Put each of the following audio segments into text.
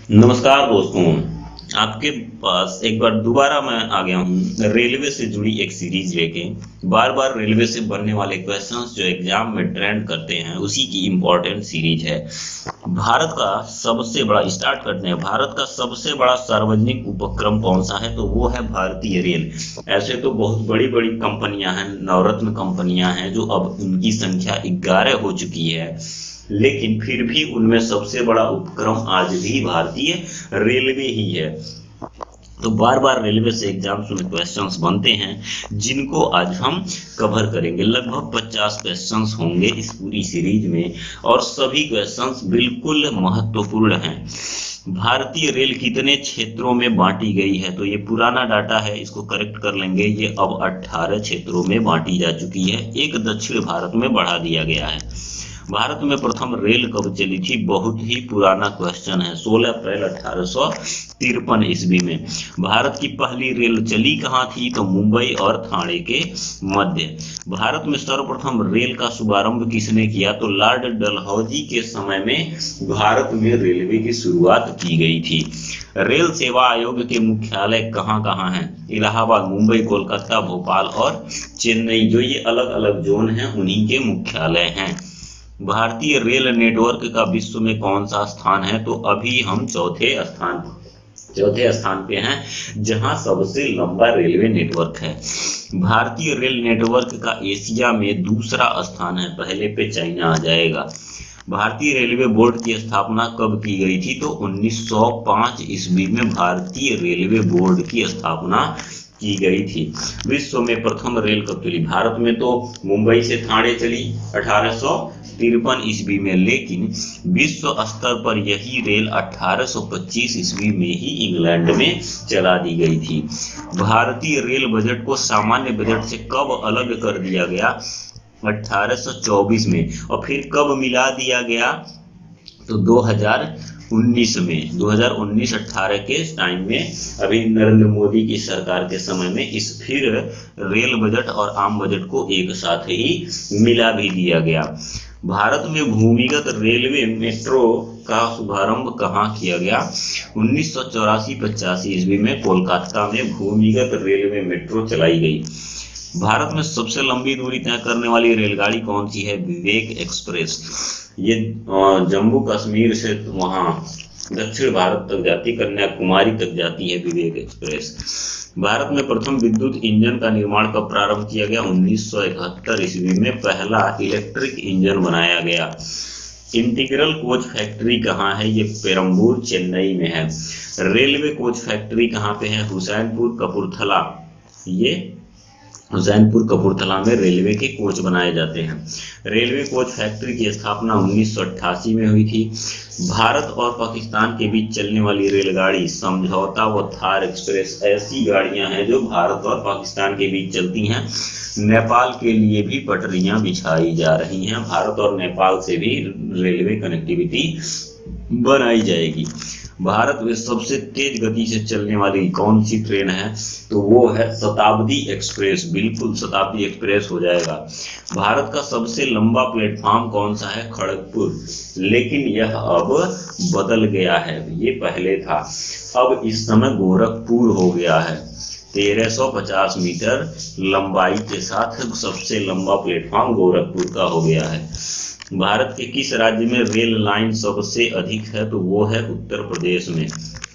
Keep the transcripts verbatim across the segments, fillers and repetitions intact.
नमस्कार दोस्तों, आपके पास एक बार दोबारा मैं आ गया हूँ रेलवे से जुड़ी एक सीरीज लेके। बार बार रेलवे से बनने वाले क्वेश्चंस जो एग्जाम में ट्रेंड करते हैं उसी की इम्पोर्टेंट सीरीज है। भारत का सबसे बड़ा स्टार्ट करते हैं भारत का सबसे बड़ा सार्वजनिक उपक्रम कौन सा है? तो वो है भारतीय रेल। ऐसे तो बहुत बड़ी बड़ी कंपनियां हैं, नवरत्न कंपनियां हैं जो अब उनकी संख्या ग्यारह हो चुकी है, लेकिन फिर भी उनमें सबसे बड़ा उपक्रम आज भी भारतीय रेलवे ही है। तो बार बार रेलवे से एग्जाम्स में क्वेश्चंस बनते हैं जिनको आज हम कवर करेंगे। लगभग पचास क्वेश्चंस होंगे इस पूरी सीरीज में और सभी क्वेश्चंस बिल्कुल महत्वपूर्ण हैं। भारतीय रेल कितने क्षेत्रों में बांटी गई है? तो ये पुराना डाटा है, इसको करेक्ट कर लेंगे। ये अब अठारह क्षेत्रों में बांटी जा चुकी है, एक दक्षिण भारत में बढ़ा दिया गया है। भारत में प्रथम रेल कब चली थी? बहुत ही पुराना क्वेश्चन है, सोलह अप्रैल अठारह सौ तिरपन ईस्वी में। भारत की पहली रेल चली कहाँ थी? तो मुंबई और ठाणे के मध्य। भारत में सर्वप्रथम रेल का शुभारंभ किसने किया? तो लॉर्ड डलहौजी के समय में भारत में रेलवे की शुरुआत की गई थी। रेल सेवा आयोग के मुख्यालय कहाँ कहाँ हैं? इलाहाबाद, मुंबई, कोलकाता, भोपाल और चेन्नई। जो ये अलग अलग जोन हैं उन्हीं के मुख्यालय हैं। भारतीय रेल नेटवर्क का विश्व में कौन सा स्थान है? तो अभी हम चौथे स्थान चौथे स्थान पे हैं जहां सबसे लंबा रेलवे नेटवर्क है। भारतीय रेल नेटवर्क का एशिया में दूसरा स्थान है, पहले पे चाइना आ जाएगा। भारतीय रेलवे बोर्ड की स्थापना कब की गई थी? तो उन्नीस सौ पाँच ईस्वी में भारतीय रेलवे बोर्ड की स्थापना की गई थी। विश्व में प्रथम रेल कब चली? भारत में तो मुंबई से ठाणे चली अठारह सौ तिरपन ईस्वी में, लेकिन विश्व स्तर पर यही रेल अठारह सौ पच्चीस ईस्वी में ही इंग्लैंड में चला दी गई थी। भारतीय रेल बजट को सामान्य बजट से कब अलग कर दिया गया? अठारह सौ चौबीस में। और फिर कब मिला दिया गया? तो दो हज़ार उन्नीस में। दो हज़ार उन्नीस अठारह के टाइम में, अभी नरेंद्र मोदी की सरकार के समय में इस फिर रेल बजट और आम बजट को एक साथ ही मिला भी दिया गया। भारत में भूमिगत रेलवे मेट्रो का शुभारंभ कहाँ किया गया? उन्नीस सौ चौरासी पचासी ईस्वी में कोलकाता में भूमिगत रेलवे मेट्रो चलाई गई। भारत में सबसे लंबी दूरी तय करने वाली रेलगाड़ी कौन सी है? विवेक एक्सप्रेस। ये जम्मू कश्मीर से वहां दक्षिण भारत तक जाती, कन्याकुमारी तक जाती है विवेक एक्सप्रेस। भारत में प्रथम विद्युत इंजन का निर्माण कब प्रारंभ किया गया? उन्नीस सौ इकहत्तर ईस्वी में पहला इलेक्ट्रिक इंजन बनाया गया। इंटीग्रल कोच फैक्ट्री कहाँ है? ये पेरम्बूर चेन्नई में है। रेलवे कोच फैक्ट्री कहाँ पे है? हुसैनपुर कपूरथला। ये हुसैनपुर कपूरथला में रेलवे के कोच बनाए जाते हैं। रेलवे कोच फैक्ट्री की स्थापना उन्नीस सौ अट्ठासी में हुई थी। भारत और पाकिस्तान के बीच चलने वाली रेलगाड़ी समझौता व थार एक्सप्रेस ऐसी गाड़ियां हैं जो भारत और पाकिस्तान के बीच चलती हैं। नेपाल के लिए भी पटरियां बिछाई जा रही हैं। भारत और नेपाल से भी रेलवे कनेक्टिविटी बनाई जाएगी। भारत में सबसे तेज गति से चलने वाली कौन सी ट्रेन है? तो वो है शताब्दी एक्सप्रेस। बिल्कुल शताब्दी एक्सप्रेस हो जाएगा। भारत का सबसे लंबा प्लेटफॉर्म कौन सा है? खड़गपुर। लेकिन यह अब बदल गया है, ये पहले था, अब इस समय गोरखपुर हो गया है। तेरह सौ पचास मीटर लंबाई के साथ सबसे लंबा प्लेटफॉर्म गोरखपुर का हो गया है। भारत के किस राज्य में रेल लाइन सबसे अधिक है? तो वो है उत्तर प्रदेश में।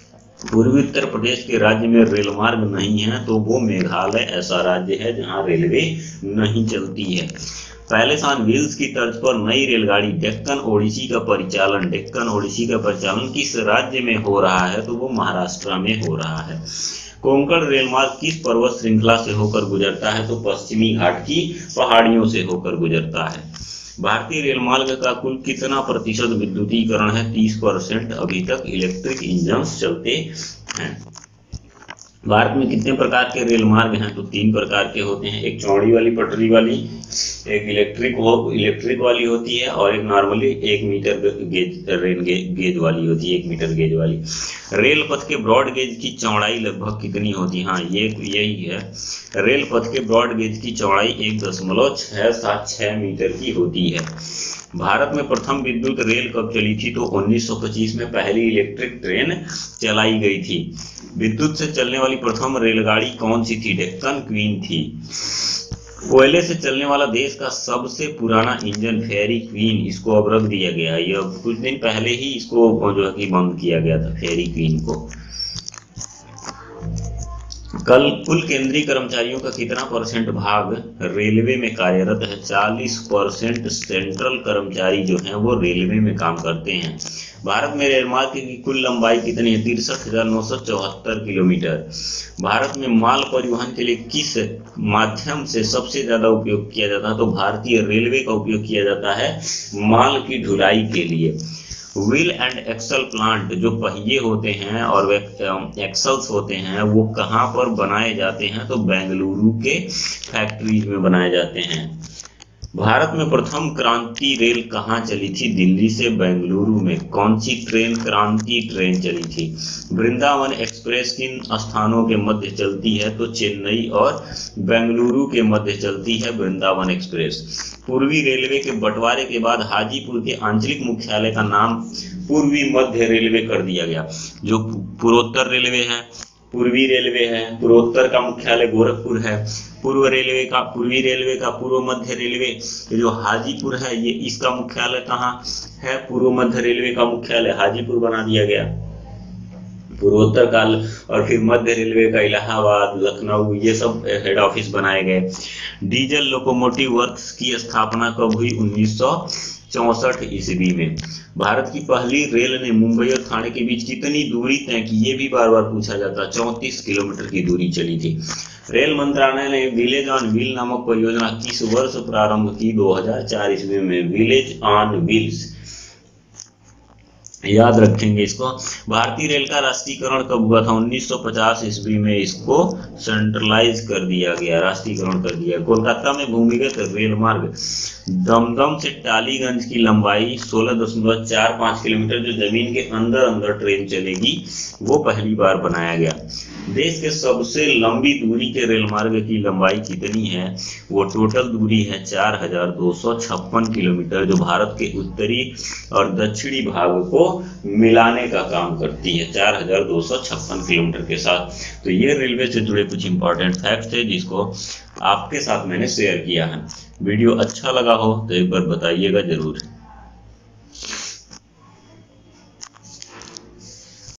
पूर्वी उत्तर प्रदेश के राज्य में रेल मार्ग नहीं है तो वो मेघालय ऐसा राज्य है जहां रेलवे नहीं चलती है। पैलेस ऑन व्हील्स की तर्ज पर नई रेलगाड़ी डेक्कन ओडिसी का परिचालन डेक्कन ओडिसी का परिचालन किस राज्य में हो रहा है? तो वो महाराष्ट्र में हो रहा है। कोंकण रेलमार्ग किस पर्वत श्रृंखला से होकर गुजरता है? तो पश्चिमी घाट की पहाड़ियों से होकर गुजरता है। भारतीय रेलमार्ग का कुल कितना प्रतिशत विद्युतीकरण है? तीस परसेंट अभी तक इलेक्ट्रिक इंजन चलते हैं। भारत में कितने प्रकार के रेल मार्ग हैं? तो तीन प्रकार के होते हैं, एक चौड़ी वाली पटरी वाली, एक इलेक्ट्रिक वो इलेक्ट्रिक वाली होती है, और एक नॉर्मली एक मीटर गेज रेल गे, गेज वाली होती है, एक मीटर गेज वाली। रेल पथ के ब्रॉड गेज की चौड़ाई लगभग कितनी होती है? हाँ, ये यही है, रेल पथ के ब्रॉड गेज की चौड़ाई एक दशमलव छह सात छह मीटर की होती है। भारत में प्रथम विद्युत रेल कब चली थी? तो उन्नीस सौ पच्चीस में पहली इलेक्ट्रिक ट्रेन चलाई गई थी। विद्युत से चलने वाली प्रथम रेलगाड़ी कौन सी थी? डेक्कन क्वीन थी। कोयले से चलने वाला देश का सबसे पुराना इंजन फेरी क्वीन, इसको अब रख दिया गया है। यह कुछ दिन पहले ही इसको जो है कि बंद किया गया था, फेरी क्वीन को। कल कुल केंद्रीय कर्मचारियों का कितना परसेंट भाग रेलवे में कार्यरत है? चालीस परसेंट सेंट्रल कर्मचारी जो हैं वो रेलवे में काम करते हैं। भारत में रेलमार्ग की कुल लंबाई कितनी है? तिरसठ हजार नौ सौ चौहत्तर किलोमीटर। भारत में माल परिवहन के लिए किस माध्यम से सबसे ज्यादा उपयोग किया जाता है? तो भारतीय रेलवे का उपयोग किया जाता है माल की ढुलाई के लिए। व्हील एंड एक्सल प्लांट, जो पहिए होते हैं और एक्सल्स होते हैं, वो कहाँ पर बनाए जाते हैं? तो बेंगलुरु के फैक्ट्रीज में बनाए जाते हैं। भारत में प्रथम क्रांति रेल कहाँ चली थी? दिल्ली से बेंगलुरु में। कौन सी ट्रेन क्रांति ट्रेन चली थी? वृंदावन एक्सप्रेस किन स्थानों के मध्य चलती है? तो चेन्नई और बेंगलुरु के मध्य चलती है वृंदावन एक्सप्रेस। पूर्वी रेलवे के बंटवारे के बाद हाजीपुर के आंचलिक मुख्यालय का नाम पूर्वी मध्य रेलवे कर दिया गया। जो पूर्वोत्तर रेलवे है, पूर्वी रेलवे है, पूर्वोत्तर का मुख्यालय गोरखपुर है, पूर्व रेलवे का पूर्वी रेलवे का पूर्व मध्य रेलवे जो हाजीपुर है, ये इसका मुख्यालय कहाँ है? पूर्व मध्य रेलवे का मुख्यालय हाजीपुर बना दिया गया। पूर्वोत्तर काल और फिर मध्य रेलवे का इलाहाबाद, लखनऊ, ये सब हेड ऑफिस बनाए गए। डीजल लोकोमोटिव वर्क्स की स्थापना कब हुई? उन्नीस सौ चौसठ ईस्वी में। भारत की पहली रेल ने मुंबई और ठाणे के बीच कितनी दूरी तय की? ये भी बार बार पूछा जाता है। चौंतीस किलोमीटर की दूरी चली थी। रेल मंत्रालय ने विलेज ऑन व्हील नामक परियोजना किस वर्ष प्रारंभ की? दो हज़ार चार ईस्वी में। विलेज ऑन व्हील्स, याद रखेंगे इसको। भारतीय रेल का राष्ट्रीयकरण कब हुआ था? उन्नीस सौ पचास ईस्वी में इसको सेंट्रलाइज कर दिया गया, राष्ट्रीयकरण कर दिया। कोलकाता में भूमिगत रेल मार्ग दमदम से टालीगंज की लंबाई सोलह दशमलव चार पाँच किलोमीटर, जो जमीन के अंदर अंदर ट्रेन चलेगी, वो पहली बार बनाया गया। देश के सबसे लंबी दूरी के रेल मार्ग की लंबाई कितनी है? वो टोटल दूरी है चार हजार दो सौ छप्पन किलोमीटर, जो भारत के उत्तरी और दक्षिणी भाग को मिलाने का काम करती है, चार हजार दो सौ छप्पन किलोमीटर के साथ। तो ये रेलवे से जुड़े कुछ इंपॉर्टेंट फैक्ट्स थे जिसको आपके साथ मैंने शेयर किया है। वीडियो अच्छा लगा हो तो एक बार बताइएगा जरूर।